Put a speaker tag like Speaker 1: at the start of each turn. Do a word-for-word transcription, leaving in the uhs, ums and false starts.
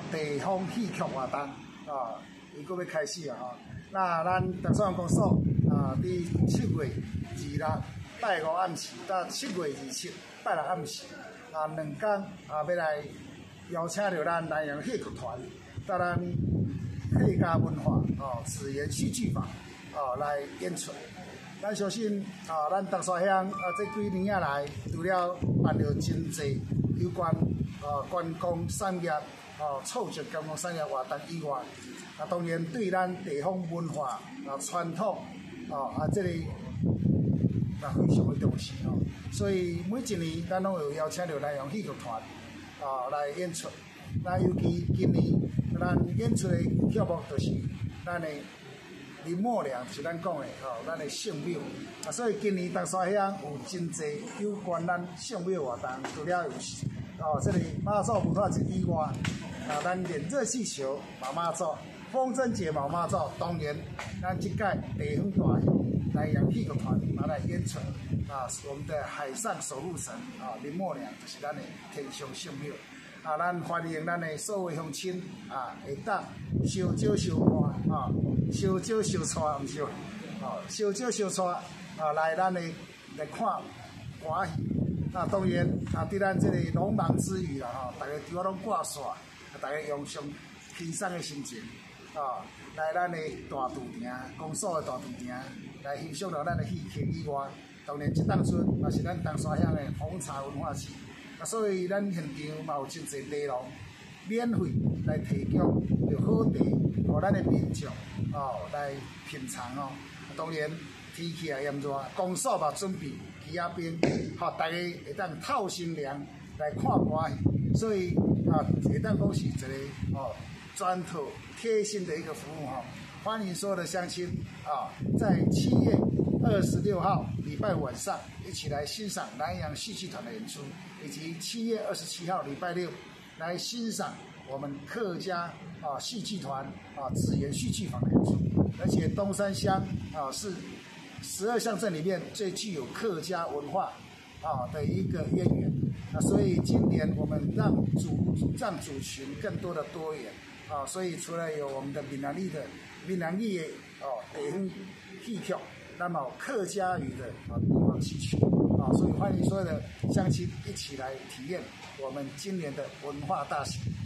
Speaker 1: 地方戏曲活动啊，伊搁要开始啊吼。那咱唐山公所啊，伫七月二六拜五暗时到七月二七拜六暗时啊，两天啊，要来邀请着咱南洋戏剧团，到咱客家文化哦紫园戏剧坊哦来演出。咱相信啊，咱唐山乡啊，这几年啊来，除了办了真侪有关啊观光产业、啊促进观光产业活动以外，啊当然对咱地方文化啊传统啊啊这个啊非常的重视哦。所以每一年咱拢有邀请到南洋戏剧团啊来演出。那尤其今年咱演出的项目就是咱的。林默娘是咱讲的吼，咱的圣庙啊，所以今年唐山乡有真侪有关咱圣庙活动，除了有哦，这里妈祖普渡节以外，啊，咱连热气球马妈祖、风筝节马妈祖，当然咱这届地方大南洋戏剧团拿来演出啊，我们的海上守护神啊，林默娘就是咱的天上圣庙。啊，咱欢迎咱的所有乡亲啊，会当烧酒烧看啊，烧酒烧带，毋是哦，烧酒烧带啊，来咱的来看歌戏。那当然啊，伫咱这个农忙之余啦，吼，大家除了拢挂线，啊，大家用上轻松的心情啊，来咱的大渡亭、公所的大渡亭来欣赏到咱的戏曲以外，当然这当阵也是咱唐山乡的红茶文化市。啊，所以咱现场嘛有真侪内容免费来提供着好茶，互咱的民众哦来品尝哦。当然天气也炎热，公所嘛准备旗仔冰，吼大家会当透心凉来看歌戏，所以啊会当讲是一个哦专特贴心的一个服务哈、哦。欢迎所有的乡亲啊，在七月二十六号礼拜晚上一起来欣赏南洋戏剧团的演出，以及七月二十七号礼拜六来欣赏我们客家啊戏剧团啊紫园戏剧坊的演出。而且东山乡啊是十二乡镇里面最具有客家文化啊的一个渊源啊，所以今年我们让主让族群更多的多元啊，所以除了有我们的闽南语的闽南语的哦地方戏曲。那么客家语的啊地方戏曲啊，所以欢迎所有的乡亲一起来体验我们今年的文化大型。